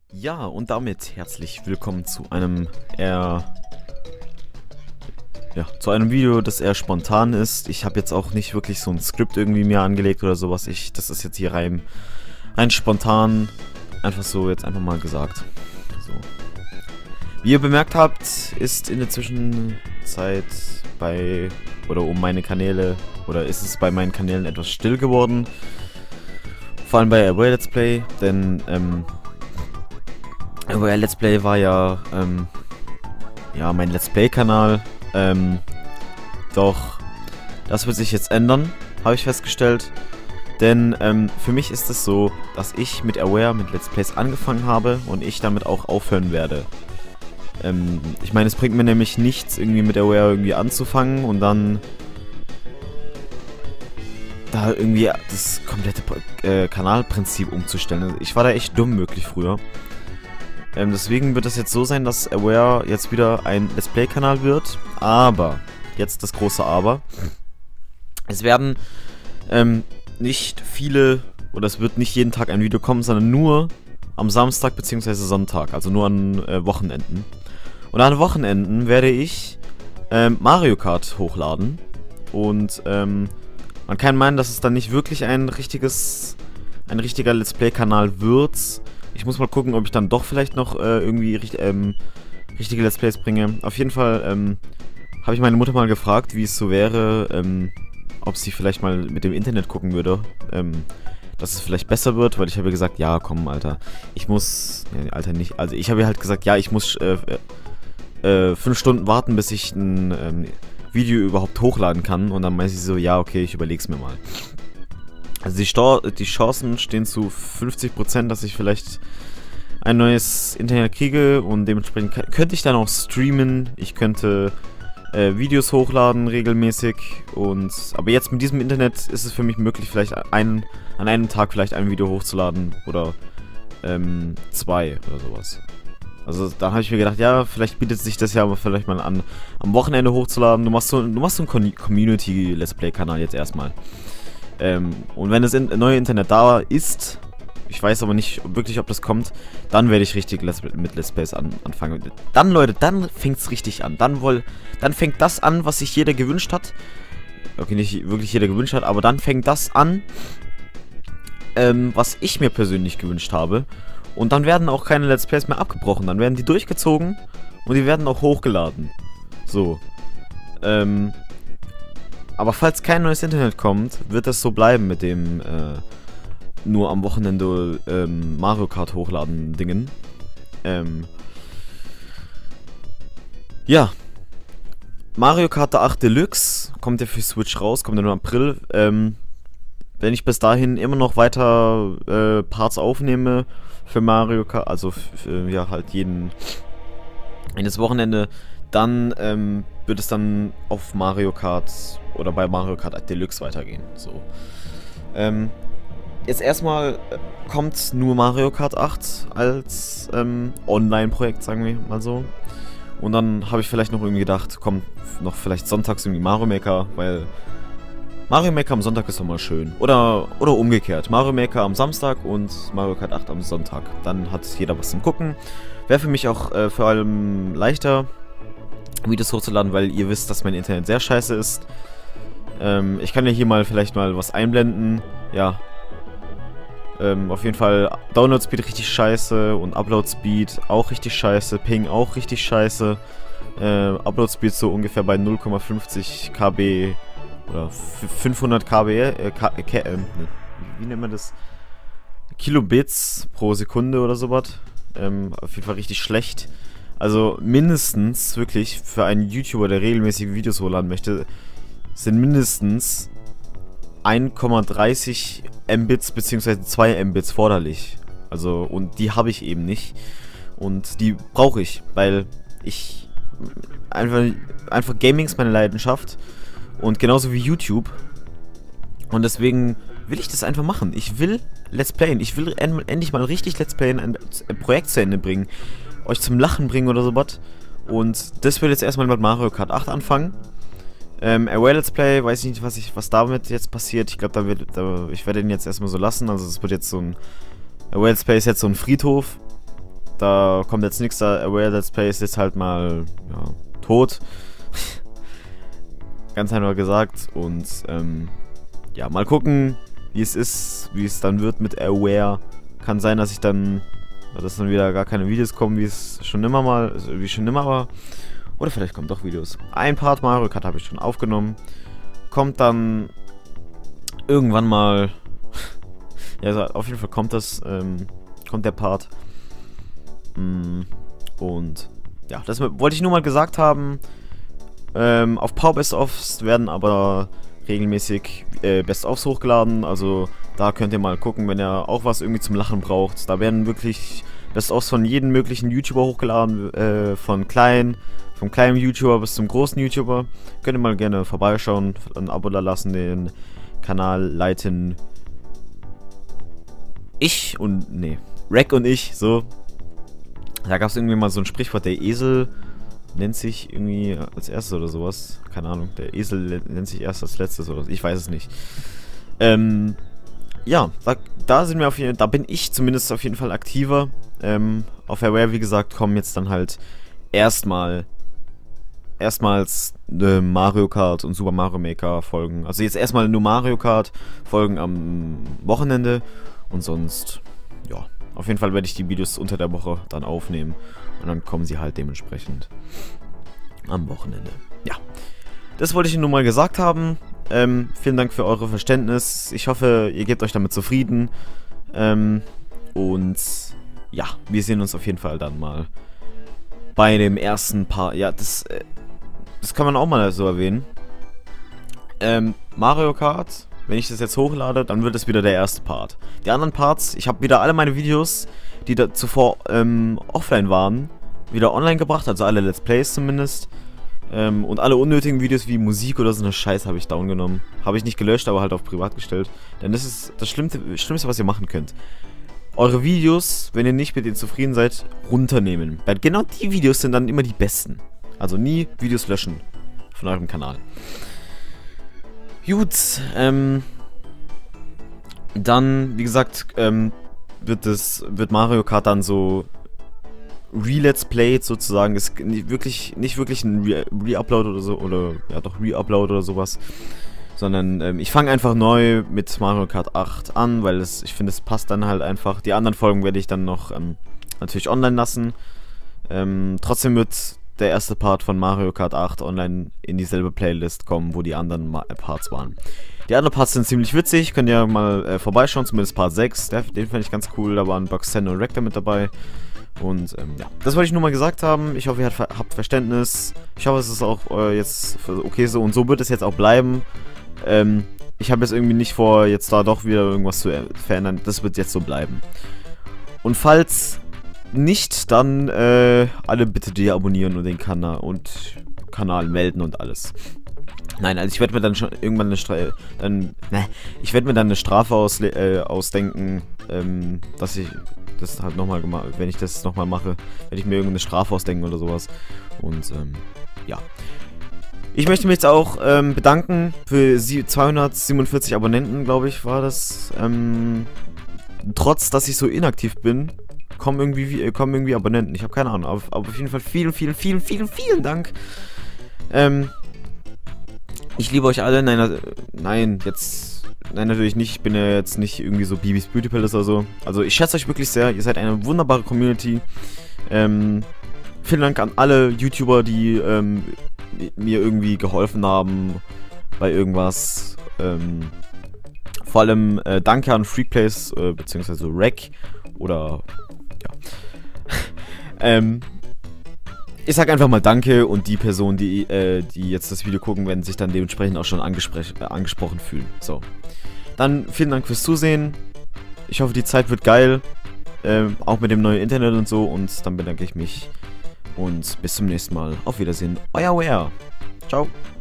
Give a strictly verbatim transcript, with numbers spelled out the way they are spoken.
Ja, und damit herzlich willkommen zu einem eher, ja, zu einem Video, das eher spontan ist. Ich habe jetzt auch nicht wirklich so ein Skript irgendwie mir angelegt oder sowas. Ich, das ist jetzt hier rein, rein spontan, einfach so jetzt einfach mal gesagt. So. Wie ihr bemerkt habt, ist in der Zwischenzeit bei, oder um meine Kanäle, oder ist es bei meinen Kanälen etwas still geworden. Vor allem bei Aware Let's Play, denn, ähm, Aware Let's Play war ja, ähm, ja, mein Let's Play-Kanal, ähm, doch das wird sich jetzt ändern, habe ich festgestellt, denn, ähm, für mich ist es so, dass ich mit Aware, mit Let's Plays angefangen habe und ich damit auch aufhören werde. Ähm, ich meine, es bringt mir nämlich nichts, irgendwie mit Aware irgendwie anzufangen und dann da irgendwie das komplette äh, Kanalprinzip umzustellen. Also ich war da echt dumm möglich früher. Ähm, deswegen wird es jetzt so sein, dass Aware jetzt wieder ein Let's Play-Kanal wird. Aber, jetzt das große Aber. Es werden ähm, nicht viele, oder es wird nicht jeden Tag ein Video kommen, sondern nur am Samstag bzw. Sonntag. Also nur an äh, Wochenenden. Und an Wochenenden werde ich ähm, Mario Kart hochladen. Und ähm, man kann meinen, dass es dann nicht wirklich ein richtiges, ein richtiger Let's Play-Kanal wird. Ich muss mal gucken, ob ich dann doch vielleicht noch äh, irgendwie richt, ähm, richtige Let's Plays bringe. Auf jeden Fall ähm, habe ich meine Mutter mal gefragt, wie es so wäre, ähm, ob sie vielleicht mal mit dem Internet gucken würde, ähm, dass es vielleicht besser wird, weil ich habe gesagt, ja, komm, Alter, ich muss, nee, Alter, nicht, also ich habe halt gesagt, ja, ich muss äh, äh, fünf Stunden warten, bis ich ein ähm, Video überhaupt hochladen kann, und dann meinte sie so, ja, okay, ich überleg's mir mal. Also die, Sto die Chancen stehen zu fünfzig Prozent, dass ich vielleicht ein neues Internet kriege, und dementsprechend könnte ich dann auch streamen, ich könnte äh, Videos hochladen regelmäßig, und aber jetzt mit diesem Internet ist es für mich möglich, vielleicht ein, an einem Tag vielleicht ein Video hochzuladen oder ähm, zwei oder sowas. Also da habe ich mir gedacht, ja, vielleicht bietet sich das ja aber vielleicht mal an, am Wochenende hochzuladen. Du machst so, du machst so einen Community-Let's Play-Kanal jetzt erstmal. Ähm, und wenn das in, neue Internet da ist, ich weiß aber nicht wirklich, ob das kommt, dann werde ich richtig Let's, mit Let's Plays an, anfangen. Dann, Leute, dann fängt es richtig an. Dann, wohl, dann fängt das an, was sich jeder gewünscht hat. Okay, nicht wirklich jeder gewünscht hat, aber dann fängt das an, ähm, was ich mir persönlich gewünscht habe. Und dann werden auch keine Let's Plays mehr abgebrochen. Dann werden die durchgezogen und die werden auch hochgeladen. So. Ähm... Aber falls kein neues Internet kommt, wird das so bleiben mit dem äh, nur am Wochenende ähm, Mario Kart hochladen Dingen. Ähm, ja. Mario Kart acht Deluxe kommt ja für Switch raus, kommt ja nur im April. Ähm, wenn ich bis dahin immer noch weiter äh, Parts aufnehme für Mario Kart, also für, ja halt jeden jedes Wochenende, dann ähm, wird es dann auf Mario Kart oder bei Mario Kart Deluxe weitergehen. So. Ähm, jetzt erstmal kommt nur Mario Kart acht als ähm, Online-Projekt, sagen wir mal so. Und dann habe ich vielleicht noch irgendwie gedacht, kommt noch vielleicht sonntags irgendwie Mario Maker, weil Mario Maker am Sonntag ist doch mal schön. Oder, oder umgekehrt. Mario Maker am Samstag und Mario Kart acht am Sonntag. Dann hat jeder was zum Gucken. Wäre für mich auch äh, vor allem leichter, Videos hochzuladen, weil ihr wisst, dass mein Internet sehr scheiße ist. Ähm, ich kann ja hier mal vielleicht mal was einblenden. Ja. Ähm, auf jeden Fall Download Speed richtig scheiße und Upload Speed auch richtig scheiße. Ping auch richtig scheiße. Äh, Upload Speed so ungefähr bei null Komma fünfzig Kilobyte oder fünfhundert Kilobyte. Äh, K äh, äh, wie nennt man das? Kilobits pro Sekunde oder sowas. Ähm, auf jeden Fall richtig schlecht. Also mindestens, wirklich, für einen YouTuber, der regelmäßig Videos hochladen möchte, sind mindestens eins Komma dreißig Mbits bzw. zwei Mbits forderlich. Also, und die habe ich eben nicht. Und die brauche ich, weil ich einfach, einfach Gaming ist meine Leidenschaft. Und genauso wie YouTube. Und deswegen will ich das einfach machen. Ich will Let's Playen. Ich will endlich mal richtig Let's Playen, ein, ein Projekt zu Ende bringen. Euch zum Lachen bringen oder sowas. Und das wird jetzt erstmal mit Mario Kart acht anfangen. Ähm, Aware Let's Play, weiß ich nicht, was ich, was damit jetzt passiert. Ich glaube, da wird, da, ich werde den jetzt erstmal so lassen. Also es wird jetzt so ein, Aware Let's Play ist jetzt so ein Friedhof. da kommt jetzt nichts, da Aware Let's Play ist jetzt halt mal, ja, tot. Ganz einfach gesagt. Und, ähm, ja, mal gucken, wie es ist, wie es dann wird mit Aware. Kann sein, dass ich dann, dass dann wieder gar keine Videos kommen, wie es schon immer mal, wie schon immer war. Oder vielleicht kommen doch Videos. Ein Part Mario Kart habe ich schon aufgenommen. Kommt dann irgendwann mal, ja, also auf jeden Fall kommt das, ähm, kommt der Part. Und ja, das wollte ich nur mal gesagt haben. Ähm, auf Power Best-ofs werden aber regelmäßig äh, Best-ofs hochgeladen. Also da könnt ihr mal gucken, wenn ihr auch was irgendwie zum Lachen braucht. Da werden wirklich Best-ofs von jedem möglichen YouTuber hochgeladen. Äh, von klein, vom kleinen YouTuber bis zum großen YouTuber. Könnt ihr mal gerne vorbeischauen, ein Abo da lassen, den Kanal leiten. Ich und, nee, Rack und ich, so. Da gab es irgendwie mal so ein Sprichwort, der Esel nennt sich irgendwie als erstes oder sowas. Keine Ahnung, der Esel nennt sich erst als letztes oder so. Ich weiß es nicht. Ähm, ja, da, da sind wir auf jeden Fall, da bin ich zumindest auf jeden Fall aktiver. Ähm, auf Aware, wie gesagt, kommen jetzt dann halt erstmal erstmals äh, Mario Kart und Super Mario Maker Folgen. Also jetzt erstmal nur Mario Kart Folgen am Wochenende und sonst, ja. Auf jeden Fall werde ich die Videos unter der Woche dann aufnehmen und dann kommen sie halt dementsprechend am Wochenende. Ja, das wollte ich Ihnen nur mal gesagt haben. Ähm, vielen Dank für eure Verständnis. Ich hoffe, ihr gebt euch damit zufrieden. Ähm, und ja, wir sehen uns auf jeden Fall dann mal bei dem ersten Part. Ja, das, äh, das kann man auch mal so erwähnen. Ähm, Mario Kart. Wenn ich das jetzt hochlade, dann wird es wieder der erste Part. Die anderen Parts, ich habe wieder alle meine Videos, die da zuvor ähm, offline waren, wieder online gebracht, also alle Let's Plays zumindest. Ähm, und alle unnötigen Videos wie Musik oder so eine Scheiße habe ich down genommen. Habe ich nicht gelöscht, aber halt auf privat gestellt. Denn das ist das Schlimmste, Schlimmste, was ihr machen könnt. Eure Videos, wenn ihr nicht mit denen zufrieden seid, runternehmen. Weil genau die Videos sind dann immer die besten. Also nie Videos löschen von eurem Kanal. Gut, ähm, dann, wie gesagt, ähm, wird das, wird Mario Kart dann so Re-Let's Played sozusagen, ist nicht wirklich, nicht wirklich ein Re-Upload oder so, oder, ja doch, Re-Upload oder sowas, sondern, ähm, ich fange einfach neu mit Mario Kart acht an, weil es, ich finde, es passt dann halt einfach. Die anderen Folgen werde ich dann noch, ähm, natürlich online lassen. Ähm, trotzdem wird der erste Part von Mario Kart acht online in dieselbe Playlist kommen, wo die anderen Ma Parts waren. Die anderen Parts sind ziemlich witzig, könnt ihr mal äh, vorbeischauen, zumindest Part sechs, der, den fand ich ganz cool, da waren Boxen und Rector mit dabei. Und ähm, ja, das wollte ich nur mal gesagt haben. Ich hoffe, ihr habt, habt Verständnis. Ich hoffe, es ist auch äh, jetzt okay so und so wird es jetzt auch bleiben. Ähm, ich habe jetzt irgendwie nicht vor, jetzt da doch wieder irgendwas zu äh, verändern. Das wird jetzt so bleiben. Und falls nicht, dann äh, alle bitte deabonnieren und den Kanal und Kanal melden und alles. Nein, also ich werde mir dann schon irgendwann eine Strafe, dann, ne, ich werde mir dann eine Strafe aus, äh, ausdenken, ähm, dass ich das halt nochmal gemacht, wenn ich das nochmal mache, werde ich mir irgendeine Strafe ausdenken oder sowas. Und ähm, ja. Ich möchte mich jetzt auch ähm, bedanken für zweihundertsiebenundvierzig Abonnenten, glaube ich, war das. Ähm, trotz, dass ich so inaktiv bin, kommen irgendwie, kommen irgendwie Abonnenten. Ich habe keine Ahnung, aber, aber auf jeden Fall vielen, vielen, vielen, vielen, vielen Dank. Ähm, ich liebe euch alle. Nein, nein, jetzt, nein, natürlich nicht. Ich bin ja jetzt nicht irgendwie so Bibis Beauty Palace oder so. Also ich schätze euch wirklich sehr. Ihr seid eine wunderbare Community. Ähm, vielen Dank an alle YouTuber, die ähm, mir irgendwie geholfen haben bei irgendwas. Ähm, vor allem äh, danke an Freakplays, äh, beziehungsweise Rack oder ja. ähm, ich sag einfach mal danke und die Personen, die, äh, die jetzt das Video gucken, werden sich dann dementsprechend auch schon angespr äh, angesprochen fühlen. So. Dann vielen Dank fürs Zusehen. Ich hoffe, die Zeit wird geil. Äh, auch mit dem neuen Internet und so. Und dann bedanke ich mich. Und bis zum nächsten Mal. Auf Wiedersehen. Euer Ware. Ciao.